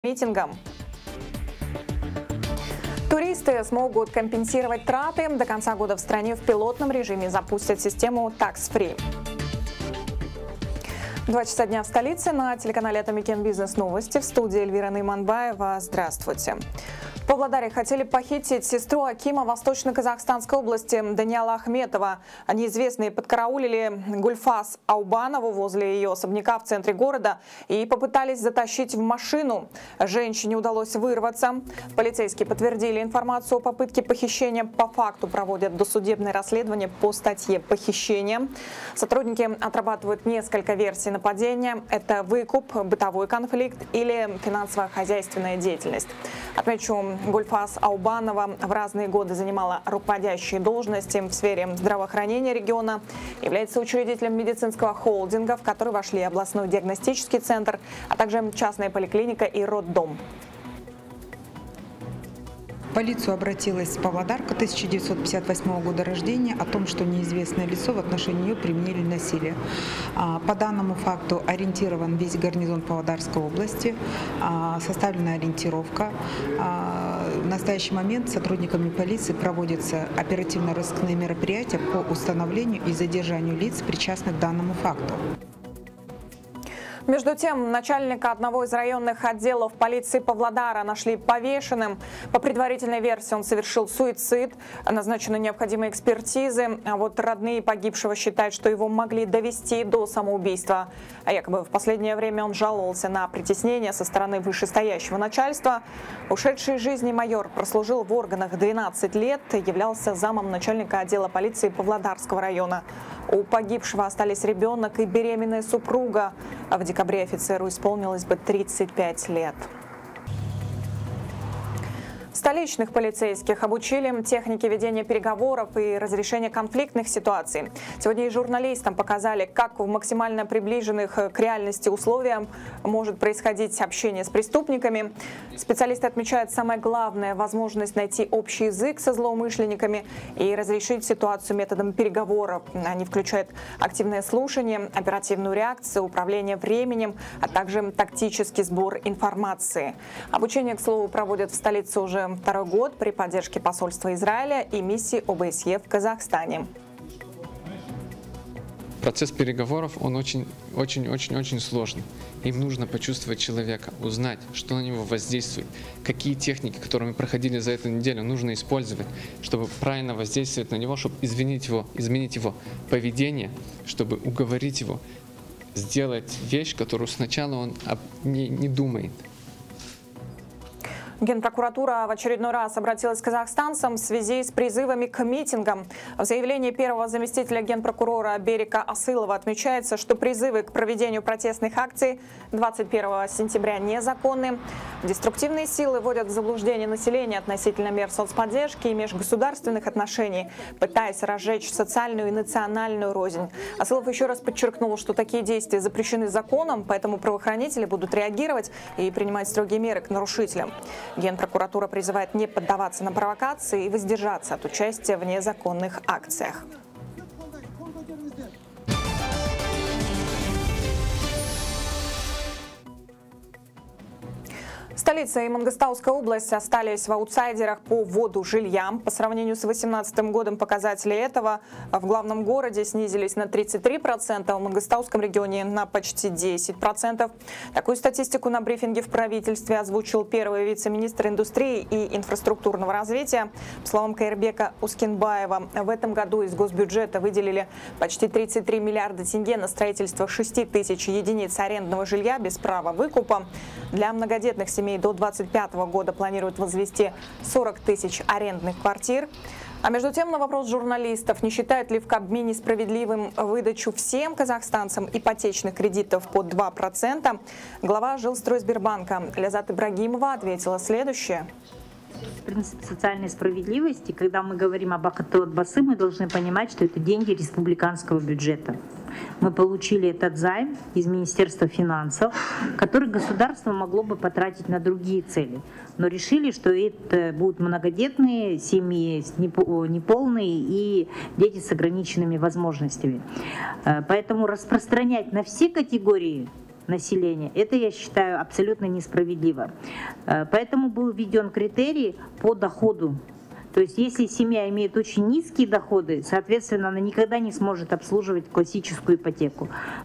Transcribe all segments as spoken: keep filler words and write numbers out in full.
митингам. Туристы смогут компенсировать траты. До конца года в стране в пилотном режиме запустят систему Tax Free. Два часа дня в столице. На телеканале Атамекен Бизнес Новости. В студии Эльвира Найманбаева. Здравствуйте. В Павлодаре хотели похитить сестру акима Восточно-Казахстанской области Даниала Ахметова. Неизвестные подкараулили Гульфаз Аубанову возле ее особняка в центре города и попытались затащить в машину. Женщине удалось вырваться. Полицейские подтвердили информацию о попытке похищения. По факту проводят досудебное расследование по статье «Похищение». Сотрудники отрабатывают несколько версий нападения. Это выкуп, бытовой конфликт или финансово-хозяйственная деятельность. Отмечу, Гульфаз Аубанова в разные годы занимала руководящие должности в сфере здравоохранения региона, является учредителем медицинского холдинга, в который вошли областной диагностический центр, а также частная поликлиника и роддом. В полицию обратилась павлодарка тысяча девятьсот пятьдесят восьмого года рождения о том, что неизвестное лицо в отношении нее применили насилие. По данному факту ориентирован весь гарнизон Павлодарской области, составлена ориентировка. В настоящий момент сотрудниками полиции проводятся оперативно-розыскные мероприятия по установлению и задержанию лиц, причастных к данному факту. Между тем, начальника одного из районных отделов полиции Павлодара нашли повешенным. По предварительной версии он совершил суицид. Назначены необходимые экспертизы. А вот родные погибшего считают, что его могли довести до самоубийства. А якобы в последнее время он жаловался на притеснение со стороны вышестоящего начальства. Ушедший из жизни майор прослужил в органах двенадцать лет, являлся замом начальника отдела полиции Павлодарского района. У погибшего остались ребенок и беременная супруга. В декабре офицеру исполнилось бы тридцать пять лет. Столичных полицейских обучили технике ведения переговоров и разрешения конфликтных ситуаций. Сегодня и журналистам показали, как в максимально приближенных к реальности условиях может происходить общение с преступниками. Специалисты отмечают самое главное – возможность найти общий язык со злоумышленниками и разрешить ситуацию методом переговоров. Они включают активное слушание, оперативную реакцию, управление временем, а также тактический сбор информации. Обучение, к слову, проводят в столице уже второй год при поддержке посольства Израиля и миссии О Бэ Эс Е в Казахстане. Процесс переговоров, он очень-очень-очень-очень сложный. Им нужно почувствовать человека, узнать, что на него воздействует, какие техники, которые мы проходили за эту неделю, нужно использовать, чтобы правильно воздействовать на него, чтобы изменить его, изменить его поведение, чтобы уговорить его сделать вещь, которую сначала он не, не думает. Генпрокуратура в очередной раз обратилась к казахстанцам в связи с призывами к митингам. В заявлении первого заместителя генпрокурора Берика Асылова отмечается, что призывы к проведению протестных акций двадцать первого сентября незаконны. Деструктивные силы вводят в заблуждение населения относительно мер соцподдержки и межгосударственных отношений, пытаясь разжечь социальную и национальную рознь. Асылов еще раз подчеркнул, что такие действия запрещены законом, поэтому правоохранители будут реагировать и принимать строгие меры к нарушителям. Генпрокуратура призывает не поддаваться на провокации и воздержаться от участия в незаконных акциях. Столица и Мангостауская область остались в аутсайдерах по вводу жилья. По сравнению с две тысячи восемнадцатым годом показатели этого в главном городе снизились на тридцать три процента, а в Мангостауском регионе на почти десять процентов. Такую статистику на брифинге в правительстве озвучил первый вице-министр индустрии и инфраструктурного развития. По словам Каирбека Ускинбаева, в этом году из госбюджета выделили почти тридцать три миллиарда тенге на строительство шести тысяч единиц арендного жилья без права выкупа. Для многодетных семей до двадцать пятого года планируют возвести сорок тысяч арендных квартир. А между тем, на вопрос журналистов, не считает ли в Кабмине справедливым выдачу всем казахстанцам ипотечных кредитов под два процента, глава Жилстройсбербанка Лязат Ибрагимова ответила следующее. Принцип социальной справедливости, когда мы говорим об Бақытты отбасы, мы должны понимать, что это деньги республиканского бюджета. Мы получили этот займ из Министерства финансов, который государство могло бы потратить на другие цели. Но решили, что это будут многодетные семьи, неполные и дети с ограниченными возможностями. Поэтому распространять на все категории населения. Это, я считаю, абсолютно несправедливо. Поэтому был введен критерий по доходу. То есть если семья имеет очень низкие доходы, соответственно, она никогда не сможет обслуживать классическую ипотеку.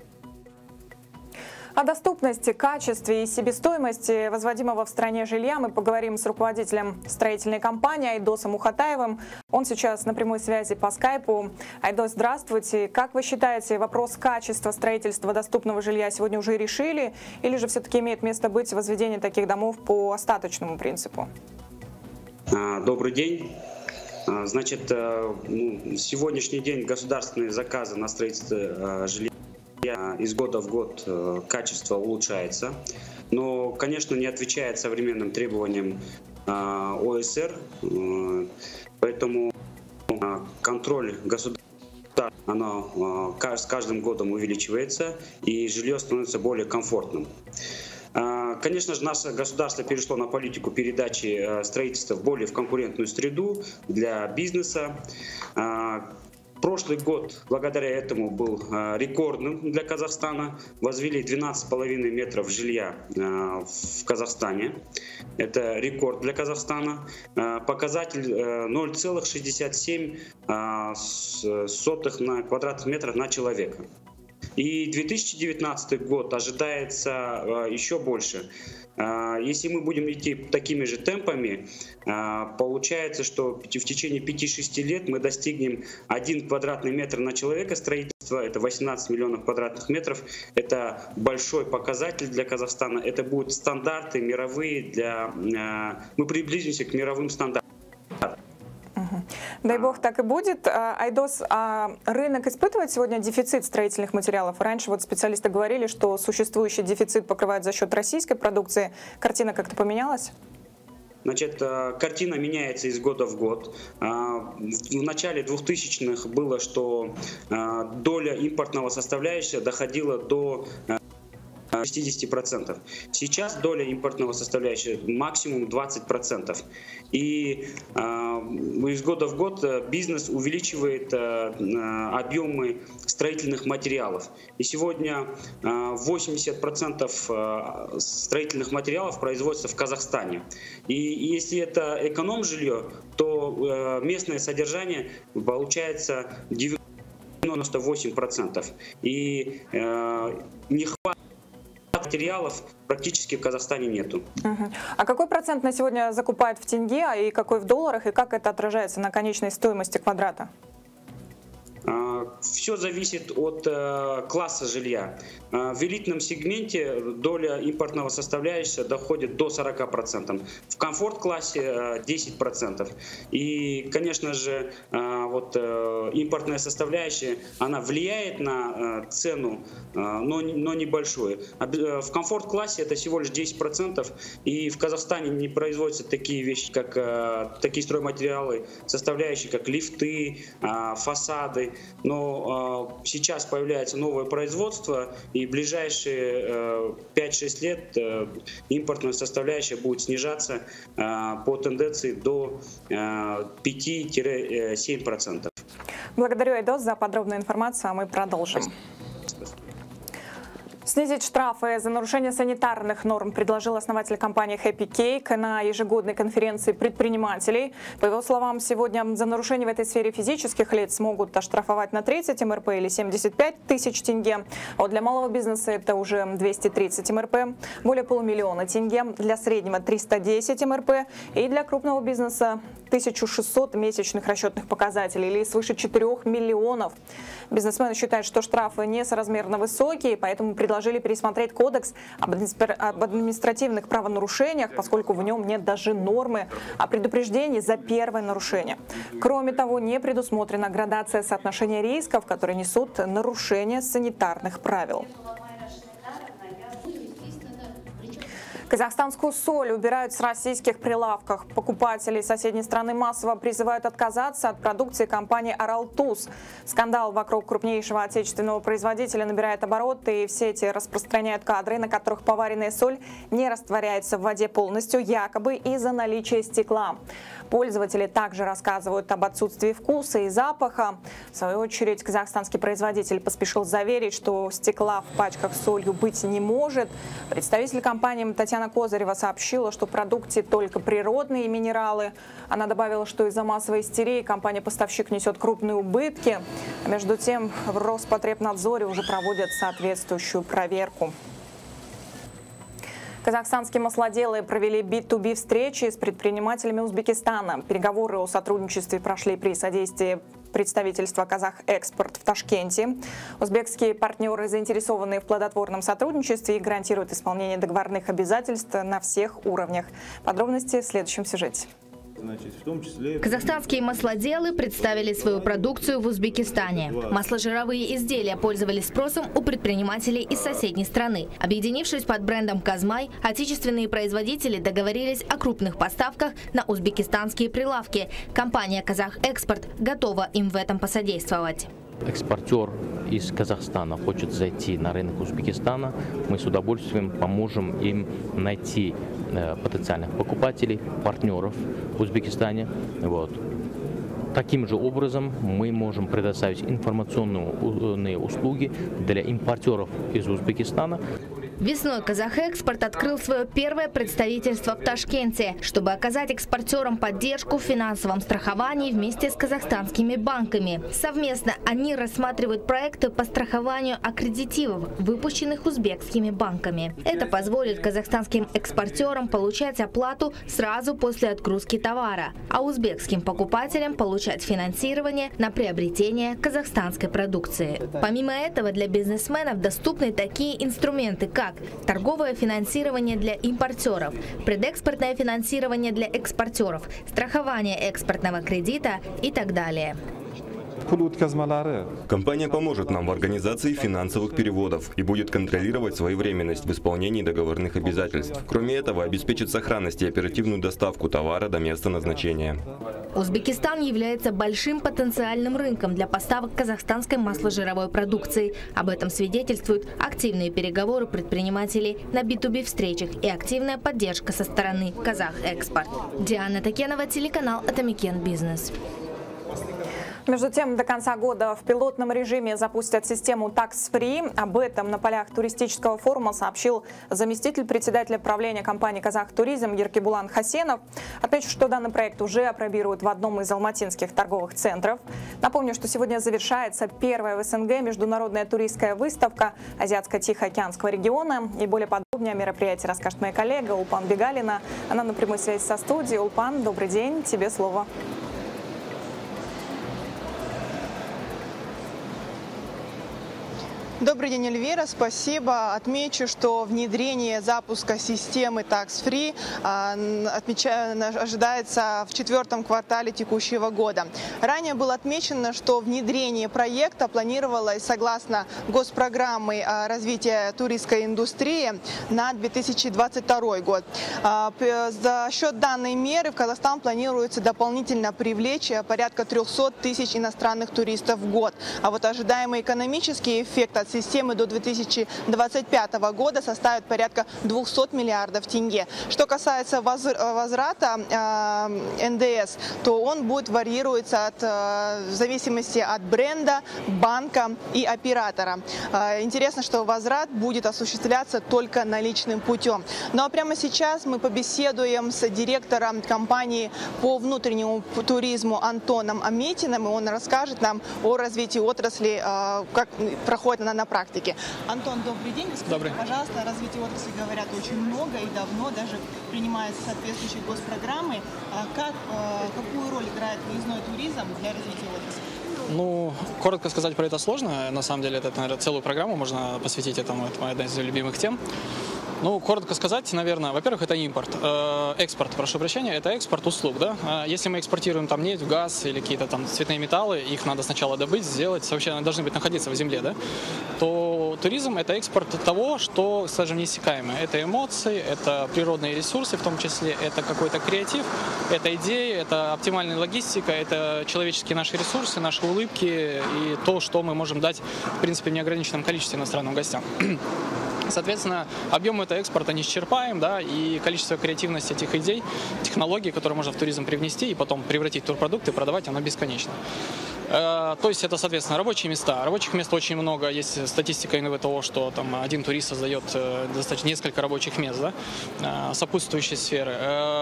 О доступности, качестве и себестоимости возводимого в стране жилья мы поговорим с руководителем строительной компании Айдосом Ухатаевым. Он сейчас на прямой связи по скайпу. Айдос, здравствуйте. Как вы считаете, вопрос качества строительства доступного жилья сегодня уже решили? Или же все-таки имеет место быть возведение таких домов по остаточному принципу? Добрый день. Значит, сегодняшний день государственные заказы на строительство жилья из года в год качество улучшается, но, конечно, не отвечает современным требованиям О Эс Эр, поэтому контроль государства оно с каждым годом увеличивается и жилье становится более комфортным. Конечно же, наше государство перешло на политику передачи строительства в более в конкурентную среду для бизнеса. Прошлый год благодаря этому был рекордным для Казахстана. Возвели двенадцать с половиной метров жилья в Казахстане. Это рекорд для Казахстана. Показатель ноль целых шестьдесят семь сотых на квадратных метров на человека. И две тысячи девятнадцатый год ожидается еще больше. Если мы будем идти такими же темпами, получается, что в течение пяти-шести лет мы достигнем один квадратный метр на человека строительства, это восемнадцать миллионов квадратных метров. Это большой показатель для Казахстана. Это будут стандарты мировые для... Мы приблизимся к мировым стандартам. Дай бог, так и будет. Айдос, а рынок испытывает сегодня дефицит строительных материалов? Раньше вот специалисты говорили, что существующий дефицит покрывают за счет российской продукции. Картина как-то поменялась? Значит, картина меняется из года в год. В начале двухтысячных было, что доля импортного составляющего доходила до шестидесяти процентов. Сейчас доля импортного составляющего максимум двадцать процентов. И э, из года в год бизнес увеличивает э, объемы строительных материалов. И сегодня э, восемьдесят процентов строительных материалов производится в Казахстане. И если это эконом-жилье, то э, местное содержание получается девяносто восемь процентов. И э, не хватает материалов практически в Казахстане нету. Угу. А какой процент на сегодня закупают в тенге, и какой в долларах, и как это отражается на конечной стоимости квадрата? Все зависит от э, класса жилья. Э, в элитном сегменте доля импортного составляющего доходит до сорока процентов. В комфорт-классе э, десять процентов. И, конечно же, э, вот, э, импортная составляющая, она влияет на э, цену, э, но, но небольшую. В комфорт-классе это всего лишь десять процентов. И в Казахстане не производятся такие вещи, как э, такие стройматериалы, составляющие, как лифты, э, фасады. Но э, сейчас появляется новое производство, и в ближайшие э, пять-шесть лет э, импортная составляющая будет снижаться э, по тенденции до э, пяти-семи процентов. Благодарю, Айдос, за подробную информацию, а мы продолжим. Снизить штрафы за нарушение санитарных норм предложил основатель компании Happy Cake на ежегодной конференции предпринимателей. По его словам, сегодня за нарушение в этой сфере физических лиц могут оштрафовать на тридцать эм эр пэ или семьдесят пять тысяч тенге. А вот для малого бизнеса это уже двести тридцать эм эр пэ, более полумиллиона тенге, для среднего триста десять эм эр пэ и для крупного бизнеса тысяча шестьсот месячных расчетных показателей или свыше четырёх миллионов. Бизнесмены считают, что штрафы несоразмерно высокие, поэтому предложили пересмотреть кодекс об административных правонарушениях, поскольку в нем нет даже нормы о предупреждении за первое нарушение. Кроме того, не предусмотрена градация соотношения рисков, которые несут нарушение санитарных правил. Казахстанскую соль убирают с российских прилавков. Покупатели соседней страны массово призывают отказаться от продукции компании «Аралтуз». Скандал вокруг крупнейшего отечественного производителя набирает обороты, и в сети распространяют кадры, на которых поваренная соль не растворяется в воде полностью, якобы из-за наличия стекла. Пользователи также рассказывают об отсутствии вкуса и запаха. В свою очередь, казахстанский производитель поспешил заверить, что стекла в пачках с солью быть не может. Представитель компании Татьяна Козырева сообщила, что в продукте только природные минералы. Она добавила, что из-за массовой истерии компания-поставщик несет крупные убытки. А между тем, в Роспотребнадзоре уже проводят соответствующую проверку. Казахстанские маслоделы провели би ту би встречи с предпринимателями Узбекистана. Переговоры о сотрудничестве прошли при содействии представительства «Казахэкспорт» в Ташкенте. Узбекские партнеры заинтересованы в плодотворном сотрудничестве и гарантируют исполнение договорных обязательств на всех уровнях. Подробности в следующем сюжете. Значит, в том числе... Казахстанские маслоделы представили свою продукцию в Узбекистане. Масложировые изделия пользовались спросом у предпринимателей из соседней страны. Объединившись под брендом «Казмай», отечественные производители договорились о крупных поставках на узбекистанские прилавки. Компания «Казахэкспорт» готова им в этом посодействовать. Экспортер из Казахстана хочет зайти на рынок Узбекистана, мы с удовольствием поможем им найти э, потенциальных покупателей, партнеров в Узбекистане. Вот. Таким же образом мы можем предоставить информационные услуги для импортеров из Узбекистана. Весной «Казахэкспорт» открыл свое первое представительство в Ташкенте, чтобы оказать экспортерам поддержку в финансовом страховании вместе с казахстанскими банками. Совместно они рассматривают проекты по страхованию аккредитивов, выпущенных узбекскими банками. Это позволит казахстанским экспортерам получать оплату сразу после отгрузки товара, а узбекским покупателям получать финансирование на приобретение казахстанской продукции. Помимо этого, для бизнесменов доступны такие инструменты, как торговое финансирование для импортеров, предэкспортное финансирование для экспортеров, страхование экспортного кредита и так далее. Компания поможет нам в организации финансовых переводов и будет контролировать своевременность в исполнении договорных обязательств. Кроме этого, обеспечит сохранность и оперативную доставку товара до места назначения. Узбекистан является большим потенциальным рынком для поставок казахстанской масложировой продукции. Об этом свидетельствуют активные переговоры предпринимателей на би ту би встречах и активная поддержка со стороны «Казахэкспорт». Диана Такенова, телеканал «Атамикен Бизнес». Между тем, до конца года в пилотном режиме запустят систему Tax-Free. Об этом на полях туристического форума сообщил заместитель председателя правления компании «Казахтуризм» Еркебулан Хасенов. Отмечу, что данный проект уже опробируют в одном из алматинских торговых центров. Напомню, что сегодня завершается первая в СНГ международная туристская выставка Азиатско-Тихоокеанского региона. И более подробнее о мероприятии расскажет моя коллега Улпан Бегалина. Она на прямой связи со студией. Улпан, добрый день, тебе слово. Добрый день, Эльвира. Спасибо. Отмечу, что внедрение запуска системы Tax-Free ожидается в четвертом квартале текущего года. Ранее было отмечено, что внедрение проекта планировалось согласно госпрограммы развития туристской индустрии на две тысячи двадцать второй год. За счет данной меры в Казахстан планируется дополнительно привлечь порядка трёхсот тысяч иностранных туристов в год. А вот ожидаемый экономический эффект от системы до две тысячи двадцать пятого года составит порядка двухсот миллиардов тенге. Что касается возврата э, эн дэ эс, то он будет варьируется от, э, в зависимости от бренда, банка и оператора. Э, интересно, что возврат будет осуществляться только наличным путем. Ну а прямо сейчас мы побеседуем с директором компании по внутреннему туризму Антоном Аметиным, и он расскажет нам о развитии отрасли, э, как проходит она на практике. Антон, добрый день. Скажите, добрый. Пожалуйста, о развитии отрасли говорят очень много и давно, даже принимаются соответствующие госпрограммы. Как, какую роль играет выездной туризм для развития отрасли? Ну, коротко сказать про это сложно. На самом деле, это, наверное, целую программу можно посвятить этому. Это моя одна из любимых тем. Ну, коротко сказать, наверное, во-первых, это импорт, э, экспорт, прошу прощения, это экспорт услуг, да. Если мы экспортируем там нефть, газ или какие-то там цветные металлы, их надо сначала добыть, сделать, вообще они должны быть находиться в земле, да, то что туризм – это экспорт того, что, скажем, неиссякаемое. Это эмоции, это природные ресурсы, в том числе это какой-то креатив, это идеи, это оптимальная логистика, это человеческие наши ресурсы, наши улыбки и то, что мы можем дать, в принципе, в неограниченном количестве иностранным гостям. Соответственно, объем этого экспорта не исчерпаем, да, и количество креативности этих идей, технологий, которые можно в туризм привнести и потом превратить в турпродукт и продавать, оно бесконечно. То есть это, соответственно, рабочие места. Рабочих мест очень много. Есть статистика эн вэ того, что там один турист создает достаточно несколько рабочих мест, да, сопутствующие сферы.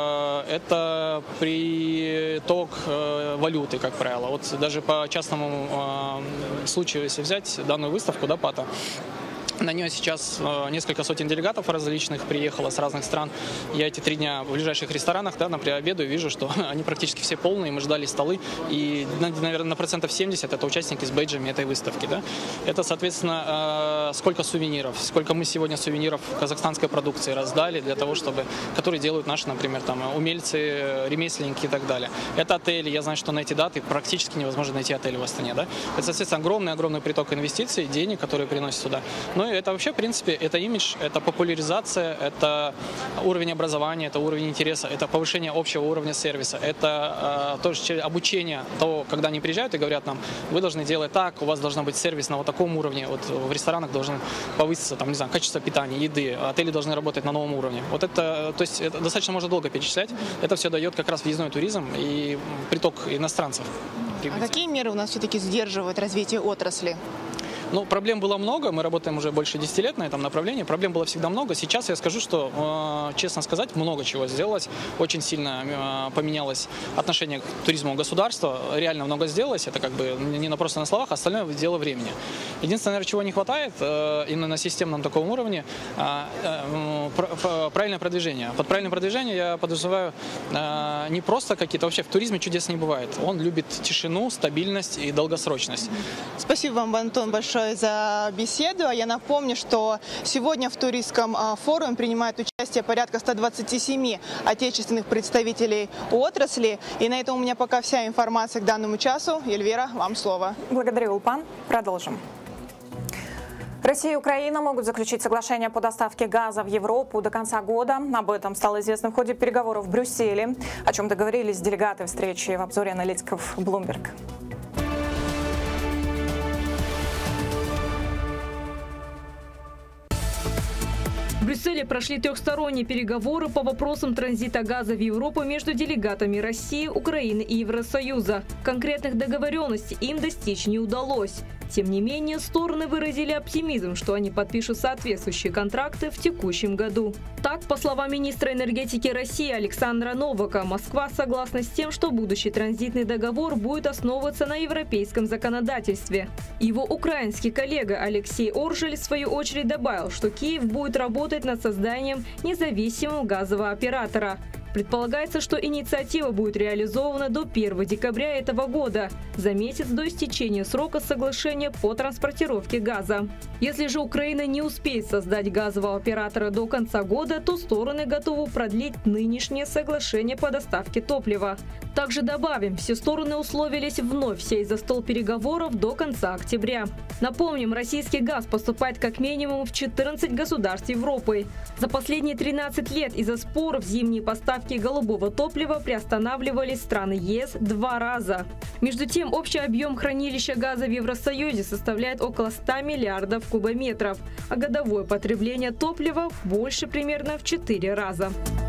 Это приток валюты, как правило. Вот даже по частному случаю, если взять данную выставку, да, ПАТА, на нее сейчас несколько сотен делегатов различных приехало с разных стран. Я эти три дня в ближайших ресторанах, да, например, обедаю, вижу, что они практически все полные, мы ждали столы, и, наверное, на процентов семьдесят это участники с бейджами этой выставки. Да. Это, соответственно, сколько сувениров, сколько мы сегодня сувениров казахстанской продукции раздали для того, чтобы, которые делают наши, например, там, умельцы, ремесленники и так далее. Это отели, я знаю, что на эти даты практически невозможно найти отель в Астане. Да. Это, соответственно, огромный-огромный приток инвестиций, денег, которые приносят сюда. Но это вообще, в принципе, это имидж, это популяризация, это уровень образования, это уровень интереса, это повышение общего уровня сервиса, это э, тоже обучение того, когда они приезжают и говорят нам, вы должны делать так, у вас должен быть сервис на вот таком уровне, вот в ресторанах должен повыситься, там, не знаю, качество питания, еды, отели должны работать на новом уровне. Вот это, то есть, это достаточно можно долго перечислять, это все дает как раз въездной туризм и приток иностранцев. А какие меры у нас все-таки сдерживают развитие отрасли? Ну, проблем было много, мы работаем уже больше десяти лет на этом направлении, проблем было всегда много. Сейчас я скажу, что, честно сказать, много чего сделалось, очень сильно поменялось отношение к туризму государства, реально много сделалось, это как бы не просто на словах, остальное дело времени. Единственное, наверное, чего не хватает именно на системном таком уровне, правильное продвижение. Под правильным продвижением я подразумеваю не просто какие-то, вообще в туризме чудес не бывает, он любит тишину, стабильность и долгосрочность. Спасибо вам, Антон, большое за беседу. Я напомню, что сегодня в туристском форуме принимают участие порядка ста двадцати семи отечественных представителей отрасли. И на этом у меня пока вся информация к данному часу. Эльвира, вам слово. Благодарю, Улпан. Продолжим. Россия и Украина могут заключить соглашение по доставке газа в Европу до конца года. Об этом стало известно в ходе переговоров в Брюсселе, о чем договорились делегаты встречи в обзоре аналитиков Bloomberg. В Брюсселе прошли трехсторонние переговоры по вопросам транзита газа в Европу между делегатами России, Украины и Евросоюза. Конкретных договоренностей им достичь не удалось. Тем не менее, стороны выразили оптимизм, что они подпишут соответствующие контракты в текущем году. Так, по словам министра энергетики России Александра Новака, Москва согласна с тем, что будущий транзитный договор будет основываться на европейском законодательстве. Его украинский коллега Алексей Оржель в свою очередь добавил, что Киев будет работать над созданием независимого газового оператора. Предполагается, что инициатива будет реализована до первого декабря этого года, за месяц до истечения срока соглашения по транспортировке газа. Если же Украина не успеет создать газового оператора до конца года, то стороны готовы продлить нынешнее соглашение по доставке топлива. Также добавим, все стороны условились вновь сесть за стол переговоров до конца октября. Напомним, российский газ поступает как минимум в четырнадцать государств Европы. За последние тринадцать лет из-за споров зимние поставки голубого топлива приостанавливались страны ЕС два раза. Между тем, общий объем хранилища газа в Евросоюзе составляет около ста миллиардов кубометров, а годовое потребление топлива больше примерно в четыре раза.